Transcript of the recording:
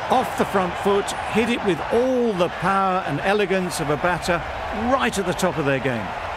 Off the front foot, hit it with all the power and elegance of a batter right at the top of their game.